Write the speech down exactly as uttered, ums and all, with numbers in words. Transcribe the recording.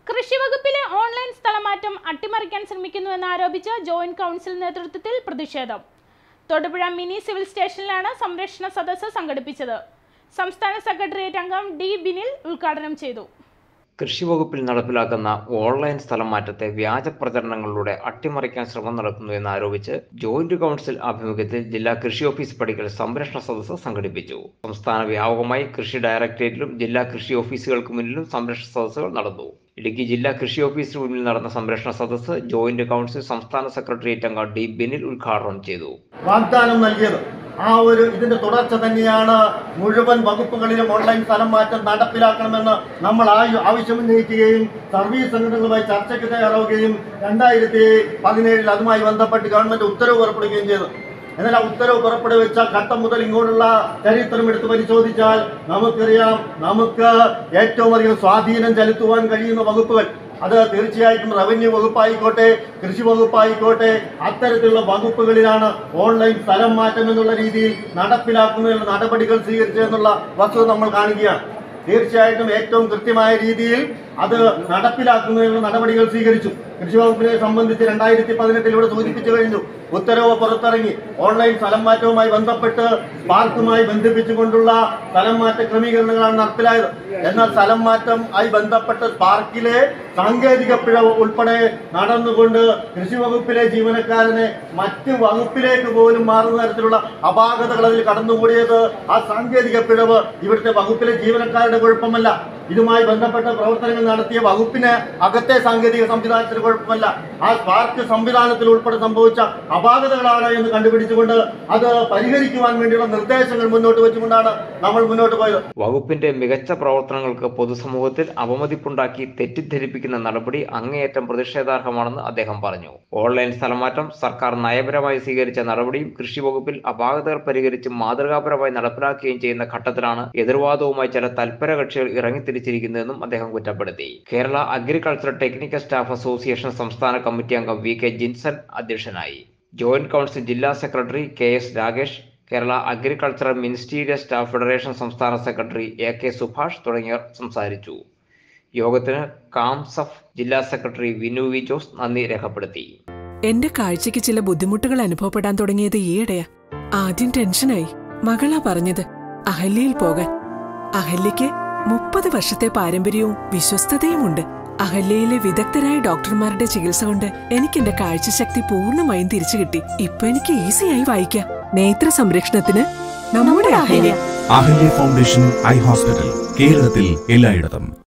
കൃഷിവകുപ്പിലെ online സ്ഥലമാറ്റം അട്ടിമറിക്കാൻ ശ്രമിക്കുന്നുവെന്ന് ആരോപിച്ച് joint council നേതൃത്വത്തിൽ പ്രതിഷേധം. തൊടുപുഴ മിനി സിവിൽ സ്റ്റേഷനിലാണ് സംരക്ഷണ സദസ്സ് സംഘടിപ്പിച്ചത്. സംസ്ഥാന സെക്രട്ടേറിയറ്റ് അംഗം ഡി ബിനിൽ ഉദ്ഘാടനം ചെയ്തു. കൃഷിവകുപ്പിൽ നടപ്പിലാക്കുന്ന ഓൺലൈൻ സ്ഥലം മാറ്റത്തെ വ്യാജ പ്രചരണങ്ങളിലൂടെ അട്ടിമറിക്കാൻ ശ്രമം നടത്തുന്നുവെന്ന് ആരോപിച്ച് ജോയിന്റ് കൗൺസിൽ ആഭിമുഖ്യത്തിൽ ജില്ലാ കൃഷി ഓഫീസ് പടിക്കൽ സംരക്ഷണ സദസ്സ് സംഘടിപ്പിച്ചു. സംസ്ഥാന വ്യാപകമായി കൃഷി ഡയറക്ടറേറ്റിലും ജില്ലാ കൃഷി ഓഫീസുകൾക്ക് മുന്നിലും സംരക്ഷണ സദസ്സുകൾ നടന്നു. ഇടുക്കി ജില്ലാ കൃഷി ഓഫീസിന് മുന്നിൽ നടന്ന സംരക്ഷണ സദസ്സ് ജോയിന്റ് കൗൺസിൽ സംസ്ഥാന സെക്രട്ടേറിയറ്റ് അംഗം ഡി ബിനിൽ ഉദ്ഘാടനം ചെയ്തു. വാഗ്ദാനം നൽകിയത് ആ ഒരു ഇതിന്റെ തുടർച്ച തന്നെയാണ് മുഴുവൻ വകുപ്പുകളിലും ഓൺലൈൻ സ്ഥലം മാറ്റം നടപ്പിലാക്കണമെന്ന് നമ്മൾ ആവശ്യമുന്നയിക്കുകയും സർവീസ് സംഘടനകളുമായി ചർച്ചയ്ക്ക് തയ്യാറാവുകയും രണ്ടായിരത്തി പതിനേഴിൽ അതുമായി ബന്ധപ്പെട്ട് ഗവൺമെന്റ് ഉത്തരവ് പുറപ്പെടുകയും ചെയ്തു. എന്നാൽ ആ ഉത്തരവ് പുറപ്പെടുവിച്ച ഘട്ടം മുതൽ ഇങ്ങോട്ടുള്ള ചരിത്രം എടുത്ത് പരിശോധിച്ചാൽ നമുക്കറിയാം, നമുക്ക് ഏറ്റവും അധികം സ്വാധീനം ചെലുത്തുവാൻ കഴിയുന്ന വകുപ്പുകൾ അത് തീർച്ചയായിട്ടും റവന്യൂ വകുപ്പായിക്കോട്ടെ, കൃഷി വകുപ്പായിക്കോട്ടെ, അത്തരത്തിലുള്ള വകുപ്പുകളിലാണ് ഓൺലൈൻ സ്ഥലം മാറ്റം എന്നുള്ള രീതിയിൽ നടപ്പിലാക്കുന്നതിനുള്ള നടപടികൾ സ്വീകരിച്ചതെന്നുള്ള വസ്തുത നമ്മൾ കാണുകയാണ്. തീർച്ചയായിട്ടും ഏറ്റവും കൃത്യമായ രീതിയിൽ അത് നടപ്പിലാക്കുന്നതിനുള്ള നടപടികൾ സ്വീകരിച്ചു. കൃഷി വകുപ്പിനെ സംബന്ധിച്ച് രണ്ടായിരത്തി പതിനെട്ടിൽ ഇവിടെ സൂചിപ്പിച്ചു കഴിഞ്ഞു. ഉത്തരവ് പുറത്തിറങ്ങി. ഓൺലൈൻ സ്ഥലം മാറ്റവുമായി ബന്ധപ്പെട്ട് സ്പാർക്കുമായി ബന്ധിപ്പിച്ചുകൊണ്ടുള്ള സ്ഥലം മാറ്റ ക്രമീകരണങ്ങളാണ് നടപ്പിലായത്. എന്നാൽ സ്ഥലം മാറ്റം ആയി ബന്ധപ്പെട്ട് സ്പാർക്കിലെ സാങ്കേതിക പിഴവ് ഉൾപ്പെടെ നടന്നുകൊണ്ട് കൃഷി വകുപ്പിലെ ജീവനക്കാരനെ മറ്റ് വകുപ്പിലേക്ക് പോലും മാറുന്ന തരത്തിലുള്ള അപാകതകൾ അതിൽ കടന്നുകൂടിയത് ആ സാങ്കേതിക പിഴവ് ഇവിടുത്തെ വകുപ്പിലെ ജീവനക്കാരുടെ കുഴപ്പമല്ല. ഇതുമായി ബന്ധപ്പെട്ട പ്രവർത്തനങ്ങൾ നടത്തിയ വകുപ്പിന് അകത്തെ സാങ്കേതിക സംവിധാനത്തിന് കുഴപ്പമല്ല. ആ സ്പാർക്ക് സംവിധാനത്തിൽ ഉൾപ്പെടെ സംഭവിച്ച അപാകതകളാണ് എന്ന് കണ്ടുപിടിച്ചുകൊണ്ട് അത് പരിഹരിക്കുവാൻ വേണ്ടിയുള്ള നിർദ്ദേശങ്ങൾ മുന്നോട്ട് വെച്ചുകൊണ്ടാണ് നമ്മൾ മുന്നോട്ട് പോയത്. വകുപ്പിന്റെ മികച്ച പ്രവർത്തനങ്ങൾക്ക് പൊതുസമൂഹത്തിൽ അവമതിപ്പുണ്ടാക്കി തെറ്റിദ്ധരിപ്പിക്കുന്ന നടപടി അങ്ങേയറ്റം പ്രതിഷേധാർഹമാണെന്ന് അദ്ദേഹം പറഞ്ഞു. ഓൺലൈൻ സ്ഥലമാറ്റം സർക്കാർ നയപരമായി സ്വീകരിച്ച നടപടിയും കൃഷി വകുപ്പിൽ അപാകതകൾ പരിഹരിച്ച് മാതൃകാപരമായി നടപ്പിലാക്കുകയും ചെയ്യുന്ന ഘട്ടത്തിലാണ് എതിർവാദവുമായി ചില തൽപര കക്ഷികൾ ഇറങ്ങിത്തിരിച്ചിരിക്കുന്നതെന്നും അദ്ദേഹം കുറ്റപ്പെടുത്തി. Kerala agriculture technical staff association സംസ്ഥാന കമ്മിറ്റി അംഗം വി കെ ജിൻസൺ അധ്യക്ഷനായി. ജോയിന്റ് കൗൺസിൽ ജില്ലാ secretary K S Rakesh, Kerala agricultural ministerial staff federation സംസ്ഥാന സെക്രട്ടറി എ കെ സുഭാഷ് തുടങ്ങിയവർ സംസാരിച്ചു. യോഗത്തിന് കാംസഫ് ജില്ലാ സെക്രട്ടറി വിനു വി ജോസ് നന്ദി രേഖപ്പെടുത്തി. എന്റെ കാഴ്ചയ്ക്ക് ചില ബുദ്ധിമുട്ടുകൾ അനുഭവപ്പെടാൻ തുടങ്ങിയത് ഈയിടെയാ. ആദ്യം ടെൻഷനായി. മകളാ പറഞ്ഞത് അഹല്യയിൽ പോകാൻ. അഹല്യയ്ക്ക് മുപ്പത് വർഷത്തെ പാരമ്പര്യവും വിശ്വസ്തതയുമുണ്ട്. അഹല്യയിലെ വിദഗ്ധരായ ഡോക്ടർമാരുടെ ചികിത്സ കൊണ്ട് എനിക്ക് എന്റെ കാഴ്ചശക്തി പൂർണ്ണമായും തിരിച്ചു കിട്ടി. ഇപ്പൊ എനിക്ക് ഈസിയായി വായിക്കാം. നേത്ര സംരക്ഷണത്തിന് നമ്മുടെ Ahalya. Ahalya foundation eye hospital, കേരളത്തിൽ എല്ലായിടത്തും.